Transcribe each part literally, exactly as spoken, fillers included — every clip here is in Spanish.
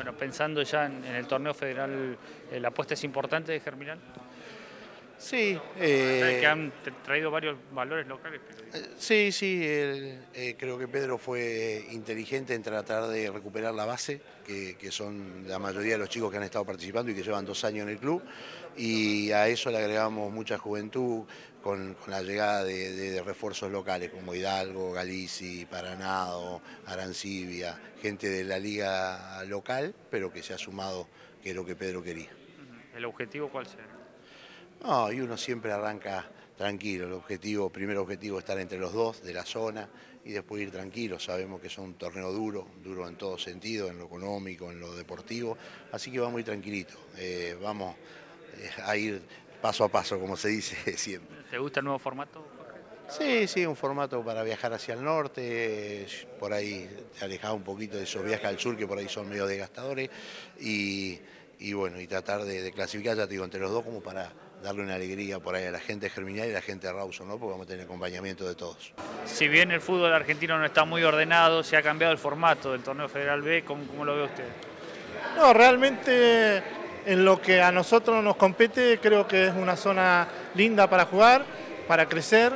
Bueno, pensando ya en, en el torneo federal, eh, ¿la apuesta es importante de Germinal? Sí, Eh, que eh, han traído varios valores locales. Pero... sí, sí, el- eh, creo que Pedro fue inteligente en tratar de recuperar la base, que, que son la mayoría de los chicos que han estado participando y que llevan dos años en el club, y a eso le agregamos mucha juventud con, con la llegada de, de- de refuerzos locales como Hidalgo, Galici, Paranado, Arancibia, gente de la liga local, pero que se ha sumado, que es lo que Pedro quería. ¿El objetivo cuál será? No, y uno siempre arranca tranquilo. El objetivo, el primer objetivo es estar entre los dos de la zona y después ir tranquilo. Sabemos que es un torneo duro, duro en todo sentido, en lo económico, en lo deportivo. Así que vamos muy tranquilitos. Eh, vamos eh, a ir paso a paso, como se dice siempre. ¿Te gusta el nuevo formato, Jorge? Sí, sí, un formato para viajar hacia el norte, por ahí te alejás un poquito de esos viajes al sur que por ahí son medio desgastadores y, y bueno, y tratar de, de clasificar, ya te digo, entre los dos como para darle una alegría por ahí a la gente de Germinal y a la gente de Rawson, ¿no? Porque vamos a tener acompañamiento de todos. Si bien el fútbol argentino no está muy ordenado, se ha cambiado el formato del torneo Federal B, ¿cómo, cómo lo ve usted? No, realmente en lo que a nosotros nos compete creo que es una zona linda para jugar, para crecer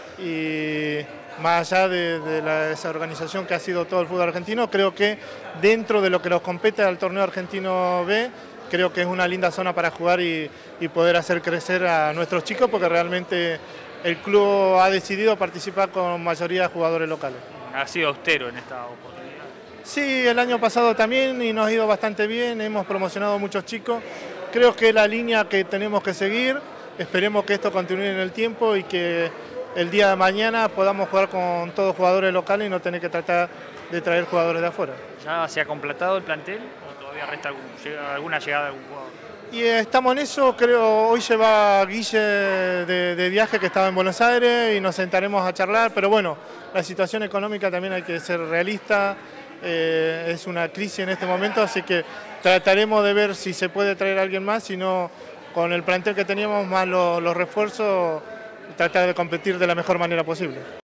y más allá de, de la, esa organización que ha sido todo el fútbol argentino, creo que dentro de lo que nos compete al torneo argentino B, creo que es una linda zona para jugar y, y poder hacer crecer a nuestros chicos porque realmente el club ha decidido participar con mayoría de jugadores locales. Ha sido austero en esta oportunidad. Sí, el año pasado también y nos ha ido bastante bien, hemos promocionado muchos chicos. Creo que es la línea que tenemos que seguir, esperemos que esto continúe en el tiempo y que el día de mañana podamos jugar con todos jugadores locales y no tener que tratar de traer jugadores de afuera. ¿Ya se ha completado el plantel o todavía resta algún, alguna llegada de algún jugador? Y estamos en eso, creo, hoy se va Guille de, de viaje que estaba en Buenos Aires y nos sentaremos a charlar, pero bueno, la situación económica también hay que ser realista. Eh, es una crisis en este momento, así que trataremos de ver si se puede traer a alguien más, si no con el plantel que teníamos más los, los refuerzos, tratar de competir de la mejor manera posible.